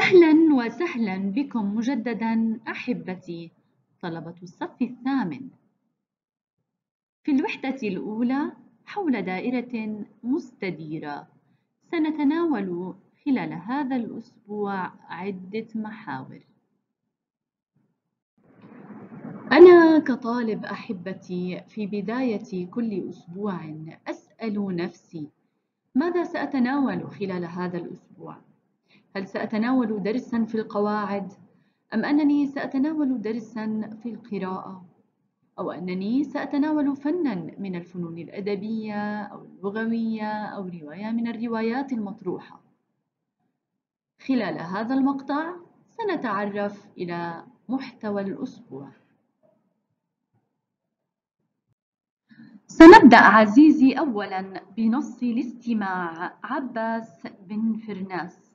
أهلا وسهلا بكم مجددا أحبتي طلبة الصف الثامن. في الوحدة الأولى حول دائرة مستديرة سنتناول خلال هذا الأسبوع عدة محاور. أنا كطالب أحبتي في بداية كل أسبوع أسأل نفسي ماذا سأتناول خلال هذا الأسبوع؟ هل سأتناول درساً في القواعد؟ أم أنني سأتناول درساً في القراءة؟ أو أنني سأتناول فناً من الفنون الأدبية أو اللغوية أو رواية من الروايات المطروحة؟ خلال هذا المقطع سنتعرف إلى محتوى الأسبوع. سنبدأ عزيزي أولاً بنص الاستماع عباس بن فرناس.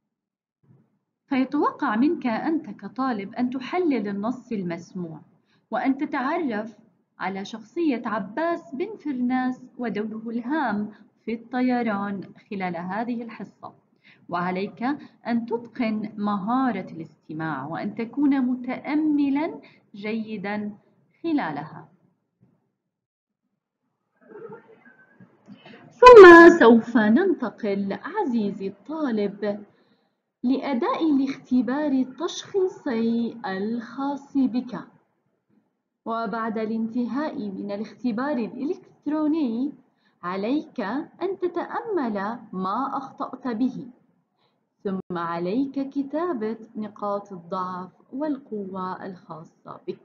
فيتوقع منك أنت كطالب أن تحلل النص المسموع وأن تتعرف على شخصية عباس بن فرناس ودوره الهام في الطيران خلال هذه الحصة، وعليك أن تتقن مهارة الاستماع وأن تكون متأملاً جيداً خلالها. ثم سوف ننتقل عزيزي الطالب لأداء الاختبار التشخيصي الخاص بك، وبعد الانتهاء من الاختبار الإلكتروني عليك أن تتأمل ما أخطأت به، ثم عليك كتابة نقاط الضعف والقوة الخاصة بك.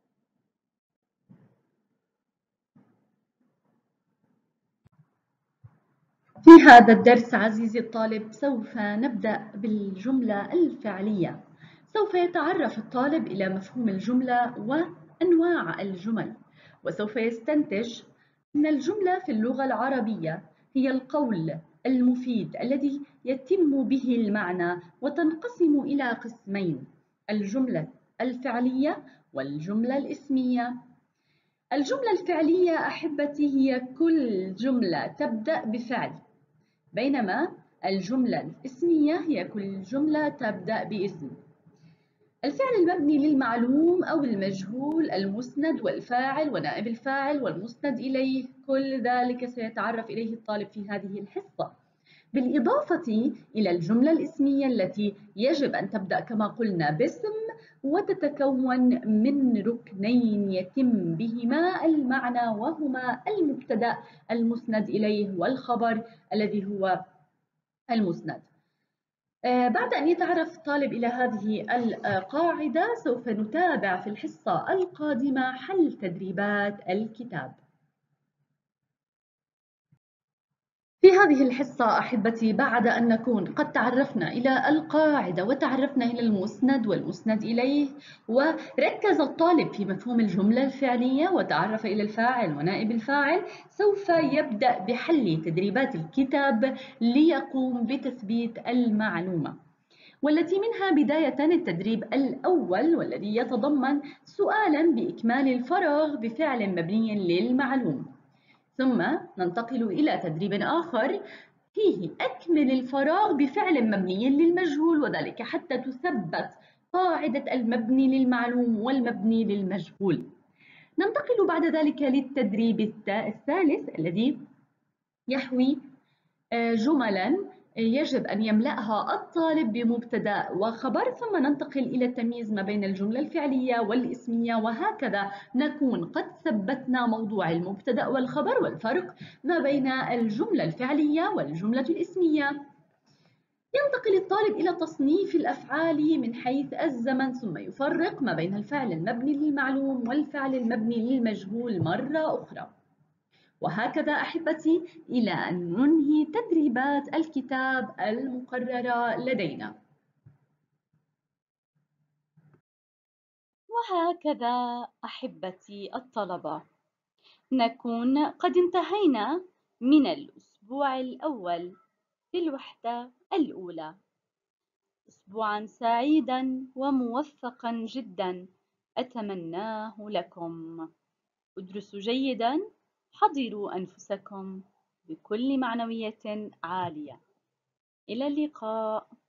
في هذا الدرس عزيزي الطالب سوف نبدأ بالجملة الفعلية. سوف يتعرف الطالب إلى مفهوم الجملة وأنواع الجمل، وسوف يستنتج أن الجملة في اللغة العربية هي القول المفيد الذي يتم به المعنى، وتنقسم إلى قسمين: الجملة الفعلية والجملة الاسمية. الجملة الفعلية أحبتي هي كل جملة تبدأ بفعل، بينما الجملة الاسمية هي كل جملة تبدأ باسم. الفعل المبني للمعلوم أو المجهول، المسند والفاعل ونائب الفاعل والمسند إليه، كل ذلك سيتعرف إليه الطالب في هذه الحصة، بالإضافة إلى الجملة الاسمية التي يجب أن تبدأ كما قلنا باسم وتتكون من ركنين يتم بهما المعنى، وهما المبتدأ المسند إليه والخبر الذي هو المسند. بعد أن يتعرف الطالب إلى هذه القاعدة سوف نتابع في الحصة القادمة حل تدريبات الكتاب. في هذه الحصة أحبتي بعد أن نكون قد تعرفنا إلى القاعدة وتعرفنا إلى المسند والمسند إليه، وركز الطالب في مفهوم الجملة الفعلية وتعرف إلى الفاعل ونائب الفاعل، سوف يبدأ بحل تدريبات الكتاب ليقوم بتثبيت المعلومة، والتي منها بداية التدريب الأول والذي يتضمن سؤالا بإكمال الفراغ بفعل مبني للمعلوم، ثم ننتقل إلى تدريب آخر فيه أكمل الفراغ بفعل مبني للمجهول، وذلك حتى تثبت قاعدة المبني للمعلوم والمبني للمجهول. ننتقل بعد ذلك للتدريب الثالث الذي يحوي جملاً يجب أن يملأها الطالب بمبتدأ وخبر، ثم ننتقل إلى التمييز ما بين الجملة الفعلية والاسمية، وهكذا نكون قد ثبتنا موضوع المبتدأ والخبر والفرق ما بين الجملة الفعلية والجملة الاسمية. ينتقل الطالب إلى تصنيف الأفعال من حيث الزمن، ثم يفرق ما بين الفعل المبني للمعلوم والفعل المبني للمجهول مرة أخرى، وهكذا أحبتي إلى أن ننهي تدريبات الكتاب المقررة لدينا. وهكذا أحبتي الطلبة نكون قد انتهينا من الأسبوع الأول في الوحدة الأولى. أسبوعا سعيدا وموفقا جدا أتمناه لكم. ادرسوا جيدا، حضروا أنفسكم بكل معنوية عالية. إلى اللقاء.